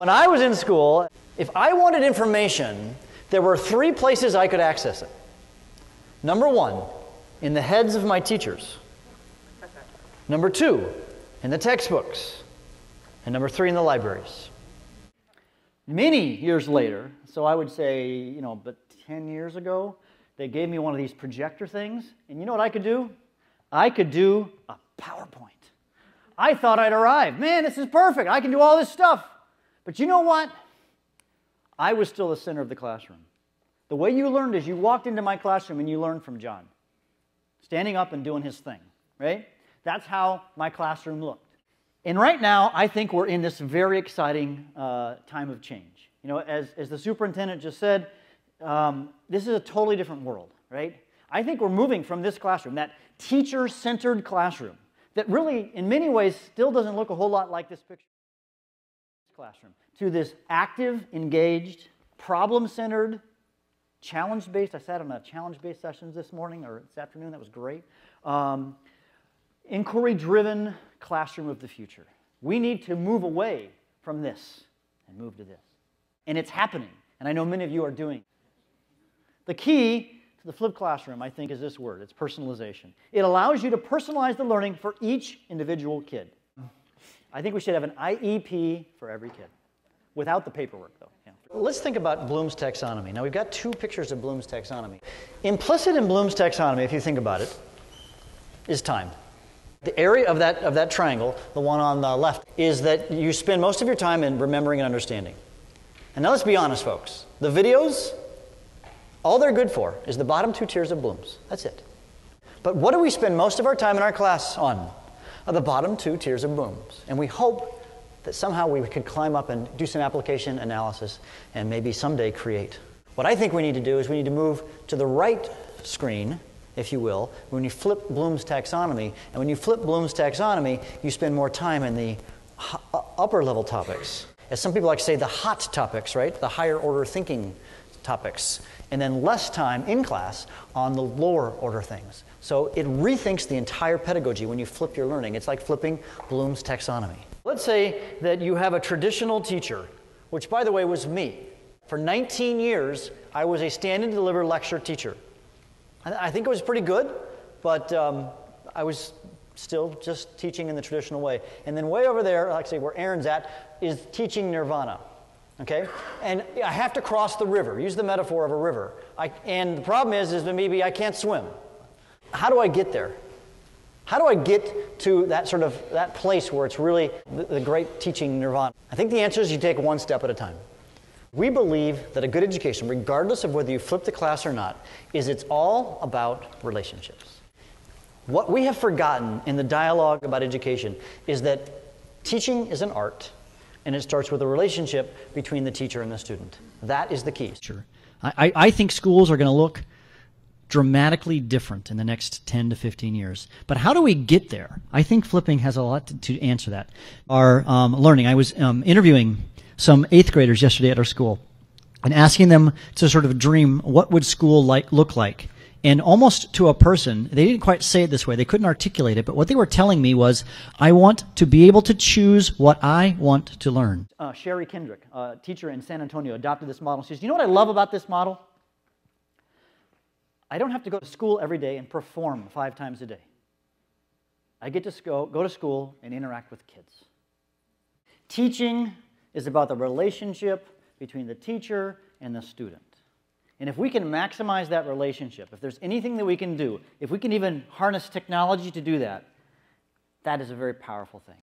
When I was in school, if I wanted information, there were three places I could access it. Number one, in the heads of my teachers. Number two, in the textbooks. And number three, in the libraries. Many years later, so I would say, but 10 years ago, they gave me one of these projector things, and you know what I could do? I could do a PowerPoint. I thought I'd arrived. Man, this is perfect. I can do all this stuff. But you know what? I was still the center of the classroom. The way you learned is you walked into my classroom and you learned from John, standing up and doing his thing, right? That's how my classroom looked. And right now, I think we're in this very exciting time of change. As the superintendent just said, this is a totally different world, right? I think we're moving from this classroom, that teacher-centered classroom, that really, in many ways, still doesn't look a whole lot like this picture. Classroom, to this active, engaged, problem-centered, challenge-based. I sat on a challenge-based sessions this morning or this afternoon. That was great. Inquiry-driven classroom of the future. We need to move away from this and move to this. And it's happening. And I know many of you are doing it. The key to the flipped classroom, I think, is this word. It's personalization. It allows you to personalize the learning for each individual kid. I think we should have an IEP for every kid, without the paperwork, though. Yeah. Let's think about Bloom's taxonomy. Now, we've got two pictures of Bloom's taxonomy. Implicit in Bloom's taxonomy, if you think about it, is time. The area of that triangle, the one on the left, is that you spend most of your time in remembering and understanding. And now let's be honest, folks. The videos, all they're good for is the bottom two tiers of Bloom's. That's it. But what do we spend most of our time in our class on? The bottom two tiers of Bloom's. And we hope that somehow we could climb up and do some application analysis and maybe someday create. What I think we need to do is we need to move to the right screen, if you will, when you flip Bloom's taxonomy. And when you flip Bloom's taxonomy, you spend more time in the upper level topics. As some people like to say, the hot topics, right? The higher order thinking topics. And then less time in class on the lower order things. So it rethinks the entire pedagogy when you flip your learning. It's like flipping Bloom's taxonomy. Let's say that you have a traditional teacher, which, by the way, was me. For 19 years, I was a stand and deliver lecture teacher. I think it was pretty good, but I was still just teaching in the traditional way. And then way over there, like I say, where Aaron's at, is teaching Nirvana. Okay? And I have to cross the river. Use the metaphor of a river. And the problem is that maybe I can't swim. How do I get there? How do I get to that place where it's really the great teaching Nirvana? I think the answer is you take one step at a time. We believe that a good education, regardless of whether you flip the class or not, it's all about relationships. What we have forgotten in the dialogue about education is that teaching is an art, and it starts with a relationship between the teacher and the student. That is the key. Sure. I think schools are going to look dramatically different in the next 10 to 15 years. But how do we get there? I think flipping has a lot to answer that. Our learning, I was interviewing some 8th graders yesterday at our school and asking them to sort of dream what would school look like. And almost to a person, they didn't quite say it this way, they couldn't articulate it, but what they were telling me was, I want to be able to choose what I want to learn. Sherry Kendrick, a teacher in San Antonio, adopted this model. She says, you know what I love about this model? I don't have to go to school every day and perform 5 times a day. I get to go to school and interact with kids. Teaching is about the relationship between the teacher and the student. And if we can maximize that relationship, if there's anything that we can do, if we can even harness technology to do that, that is a very powerful thing.